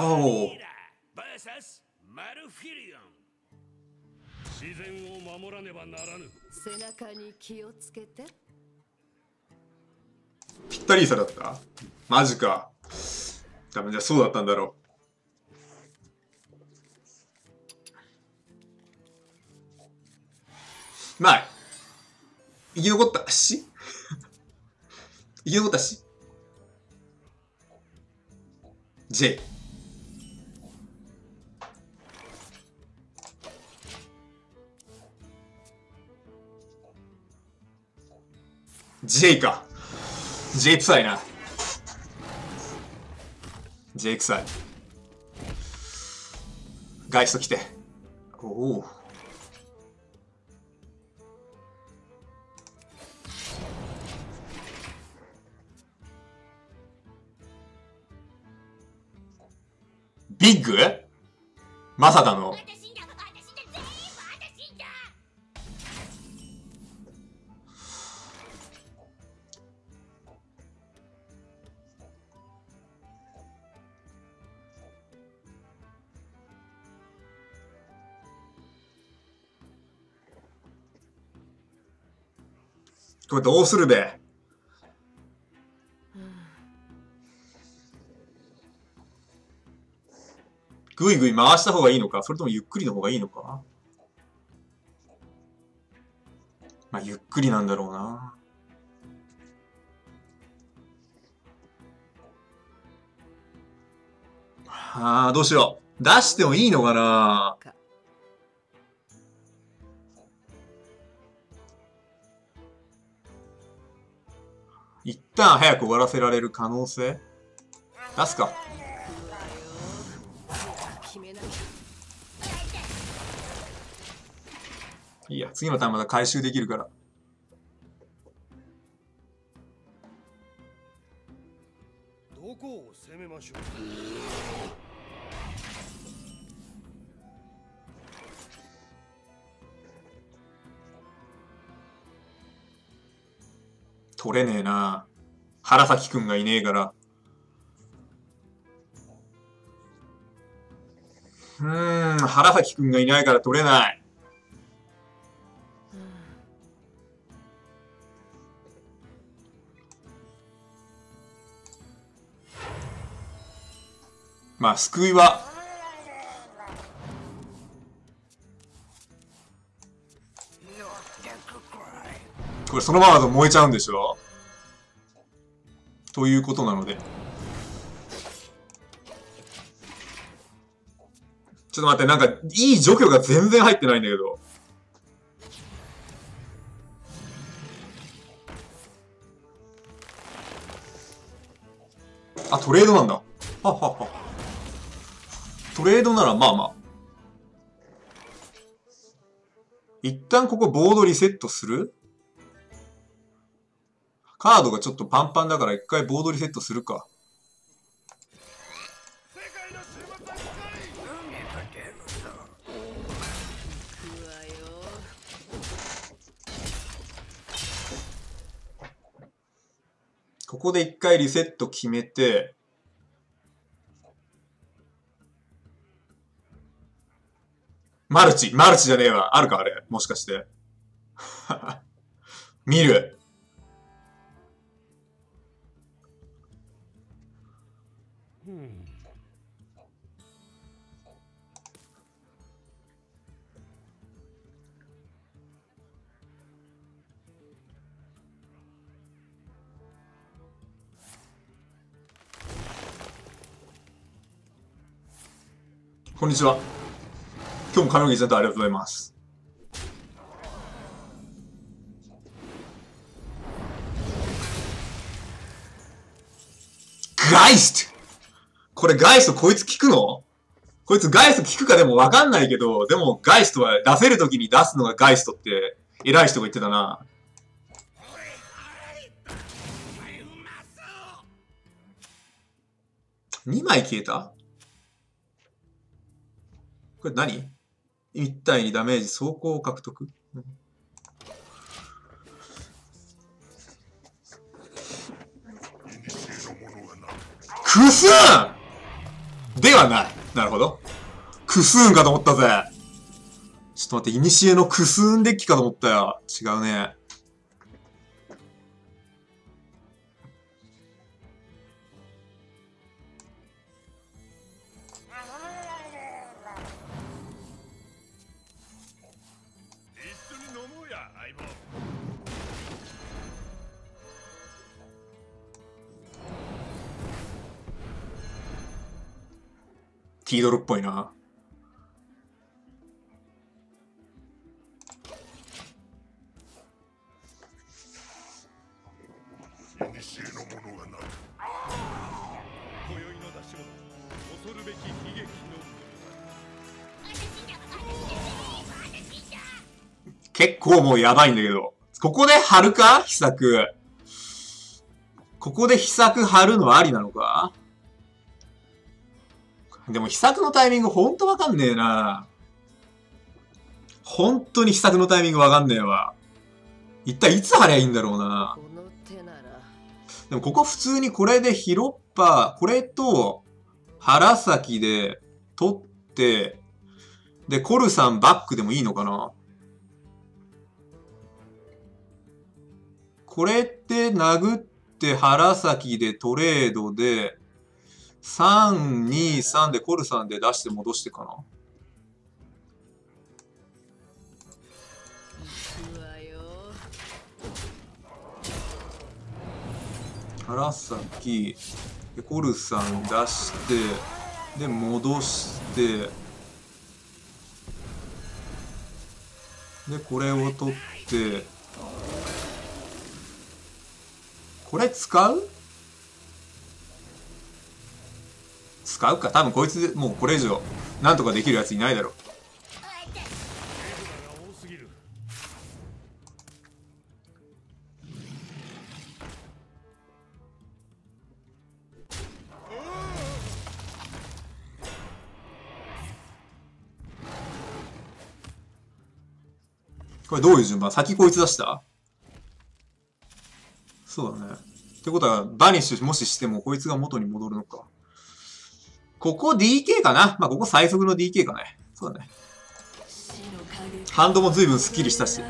おお。 自然を守らねばならぬ。 背中に気をつけて。 ぴったりさだった。マジか。多分じゃあそうだったんだろう。まあ生き残ったし生き残ったし J J か。 J 臭いな。 J 臭い。ガイスト来て。おお。ビッグまさかの。これどうするべ。ぐいぐい回した方がいいのか、それともゆっくりの方がいいのか。まあゆっくりなんだろうな。ああ、どうしよう。出してもいいのかな。一旦早く終わらせられる可能性出すか。いいや、次のターンまだ回収できるから。 どこを攻めましょう。 取れねえな。原崎くんがいねえから。原崎くんがいないから取れない。まあ救いはこれそのままだと燃えちゃうんでしょ。ということなので、ちょっと待って、なんかいい除去が全然入ってないんだけど。あ、トレードなんだ。はっはっは。トレードならまあまあ。一旦ここボードリセットする？カードがちょっとパンパンだから一回ボードリセットするか。ここで一回リセット決めて、マルチじゃねえわ。あるかあれ。もしかして。見る。こんにちは。今日もカノギさんとありがとうございます。ガイスト！これガイストこいつ効くの？こいつガイスト効くかでもわかんないけど、でもガイストは出せるときに出すのがガイストって偉い人が言ってたな。2枚消えた？これ何？ 1 体にダメージ走行を獲得。くすん！ ではない。なるほど。クスーンかと思ったぜ。ちょっと待って、イニシエのクスーンデッキかと思ったよ。違うね。ティードルっぽいな。 古のものがなく、今宵の出し物、恐るべき悲劇の結構もうやばいんだけど。ここで貼るか秘策。ここで秘策貼るのありなのか。でも秘策のタイミングほんとわかんねえな。本当に秘策のタイミングわかんねえわ。一体いつ貼りゃいいんだろうな。 この手ならでもここ普通にこれでヒロッパ、これと腹先で取って、で、コルさんバックでもいいのかな。これって殴って腹先でトレードで、3、2、3でコルさんで出して戻してかな。 行くわよ。 腹先でコルさん出してで戻してでこれを取ってこれ使うか。多分こいつでもうこれ以上なんとかできるやついないだろう。これどういう順番？先こいつ出した？そうだね。ってことは、バニッシュもししてもこいつが元に戻るのか。ここ DK かな。まあ、ここ最速の DK かね。そうだね。ハンドも随分スッキリしたし。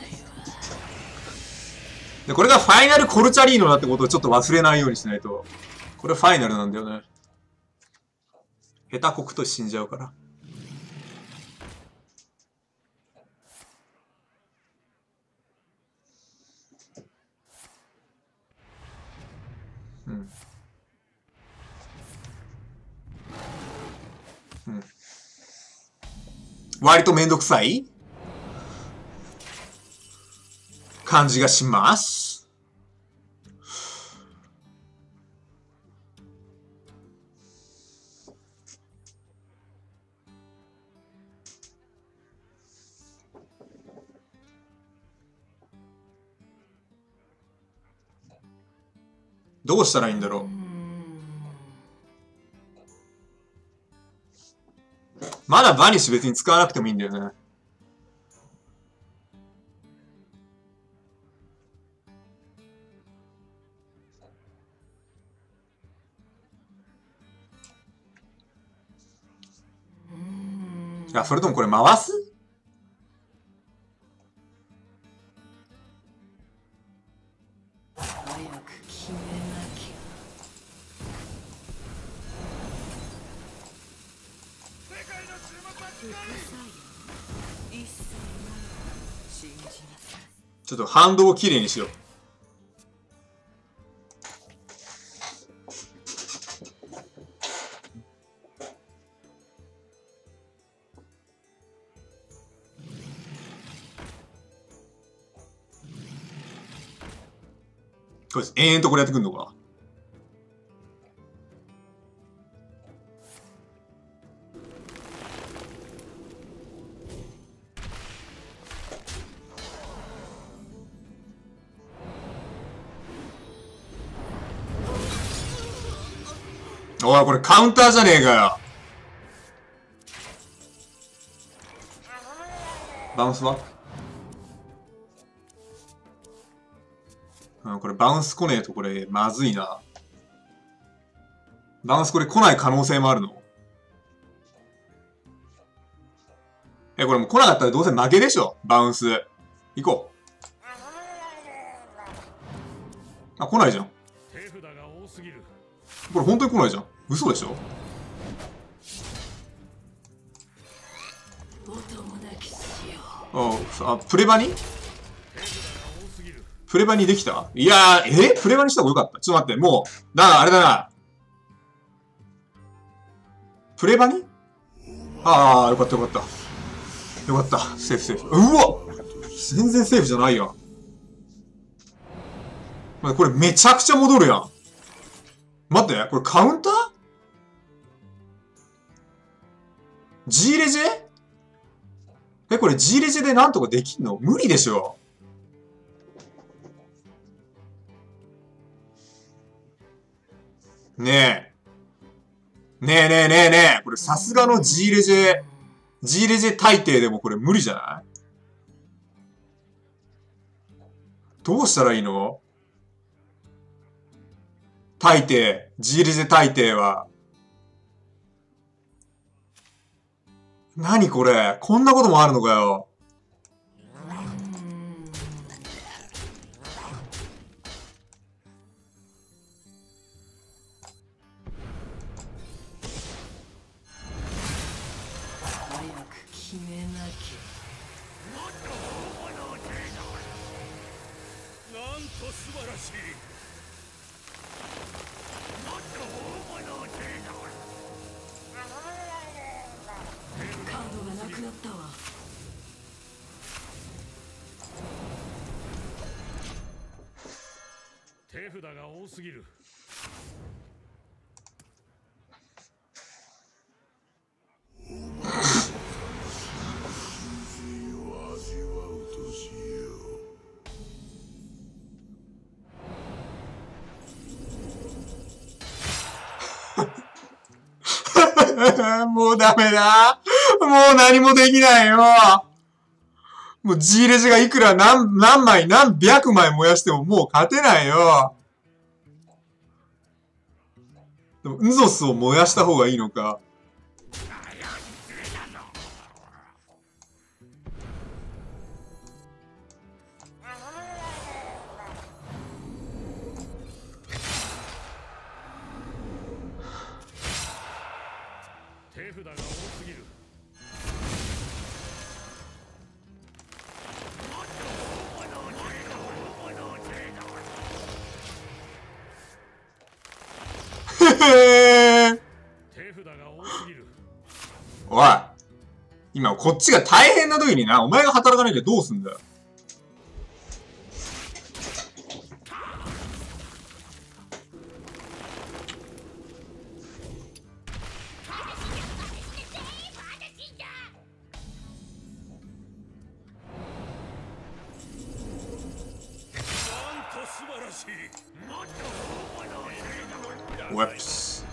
で、これがファイナルコルチャリーノだってことをちょっと忘れないようにしないと。これファイナルなんだよね。下手こくと死んじゃうから。うん。うん。割とめんどくさい感じがします。どうしたらいいんだろう。まだバニッシュ別に使わなくてもいいんだよね。いや、それともこれ回す？ 早く決めなきゃ。副作用一切ない信じなさい。 ちょっと反動をきれいにしよう。これ延々とこれやってくんのか。おい、これカウンターじゃねえかよ。バウンスは？これバウンス来ねえとこれまずいな。バウンスこれ来ない可能性もあるの？ これもう来なかったらどうせ負けでしょ。バウンス。行こう。あ、来ないじゃん。 手札が多すぎる。 これ本当に来ないじゃん。嘘でしょ。あ、プレバにプレバにできた？いやー、プレバにした方がよかった。ちょっと待って、もう、だからあれだな。プレバに？ああ、よかったよかった。よかった。セーフセーフ。うわ！全然セーフじゃないやん。これめちゃくちゃ戻るやん。待って、これカウンター？ G レジェ？これ G レジェでなんとかできんの？無理でしょ。ねえ。ねえねえねえねえ。これさすがの G レジェ、G レジェ大抵でもこれ無理じゃない？どうしたらいいの？大抵、G レジェ大抵は。何これ？こんなこともあるのかよ。 手札が多すぎる。 もうダメだ。もう何もできないよ。もう G レジがいくら何枚何百枚燃やしてももう勝てないよ。でも、ウゾスを燃やした方がいいのか。 手札が多すぎる。手札が多すぎる。 おい。今こっちが大変な時にな、お前が働かなきゃどうすんだよ。ウェップス。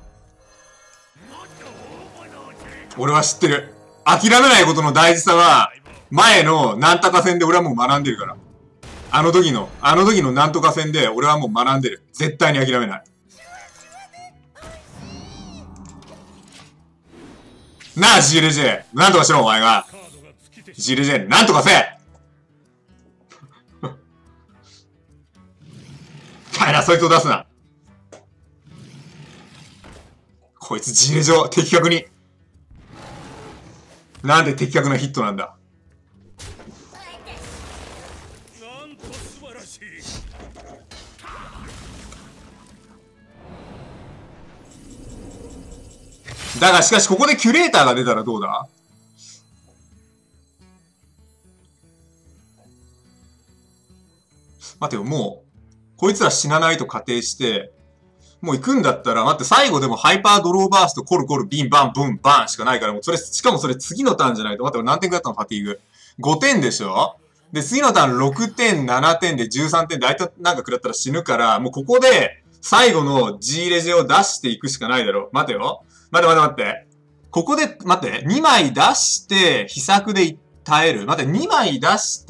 俺は知ってる。諦めないことの大事さは、前のなんとか戦で俺はもう学んでるから。あの時のなんとか戦で俺はもう学んでる。絶対に諦めない。なあ、G レジェ。なんとかしろ、お前が。G レジェ、なんとかせえ。かいな、そいつを出すな。こいつ G レジョ的確に。なんで的確なヒットなんだ。 なんと素晴らしい。 だがしかしここでキュレーターが出たらどうだ？待てよ、もう、こいつら死なないと仮定して、もう行くんだったら、待って、最後でもハイパードローバースト、コルコル、ビン、バン、ブン、バンしかないから、もうそれ、しかもそれ次のターンじゃないと。待って、何点くらいだったのファティーグ。5点でしょ？で、次のターン6点、7点で13点で、あいつなんか食らったら死ぬから、もうここで、最後の G レジを出していくしかないだろ。待てよ。待って。ここで、待って、2枚出して、秘策で耐える。待って、2枚出して、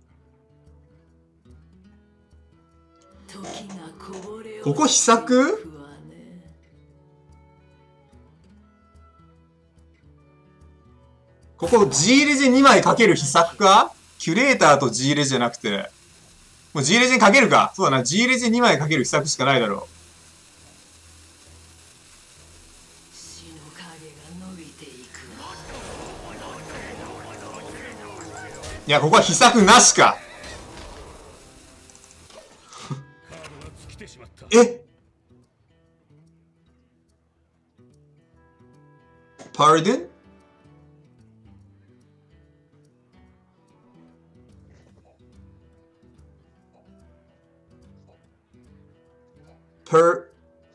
ここ秘策？ ここ G レジ2枚かける秘策か？キュレーターと G レジじゃなくて。もう G レジにかけるか。そうだな。G レジ2枚かける秘策しかないだろ死の影が伸びていく。 う。いや、ここは秘策なしか。 カードが尽きてしまった。 え？Pardon? Per...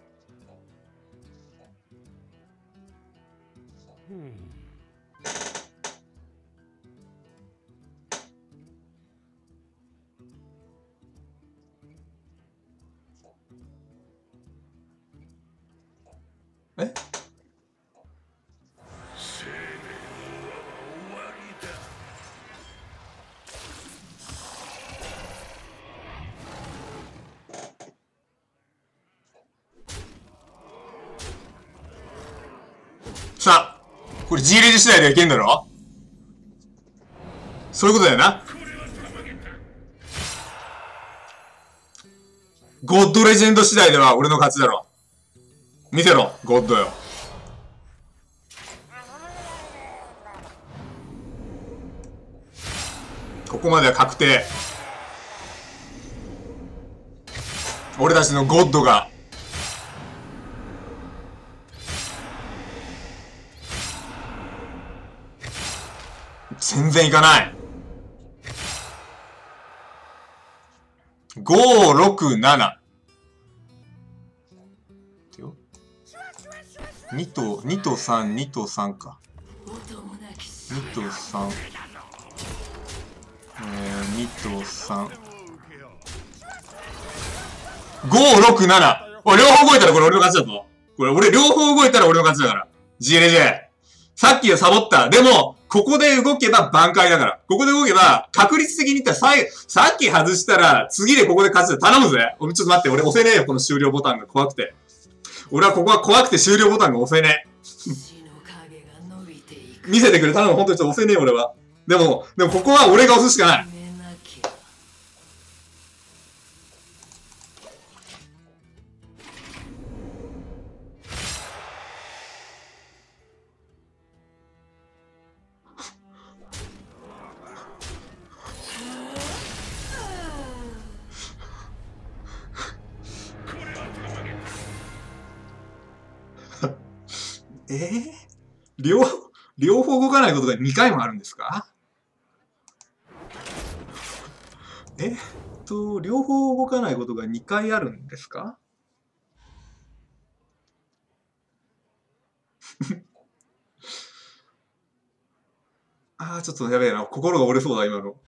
え？さあ、これ G レジ次第でいけんだろ？そういうことだよな。ゴッドレジェンド次第では俺の勝ちだろ。見せろ、ゴッドよ。ここまでは確定。俺たちのゴッドが全然いかない。5、6、7。2と3、2と3か。2と3。2と3。5、6、7。おい、両方動いたらこれ俺の勝ちだぞ。これ俺両方動いたら俺の勝ちだから。GLJ。さっきはサボった。でも、ここで動けば挽回だから。ここで動けば、確率的に言ったらさっき外したら、次でここで勝つで頼むぜ。ちょっと待って、俺押せねえよ、この終了ボタンが怖くて。俺はここは怖くて終了ボタンが押せねえ。見せてくれ、頼む、本当にちょっと押せねえよ、俺は。でもここは俺が押すしかない。両方動かないことが2回もあるんですか？両方動かないことが2回あるんですか？ちょっとやべえな。心が折れそうだ、今の。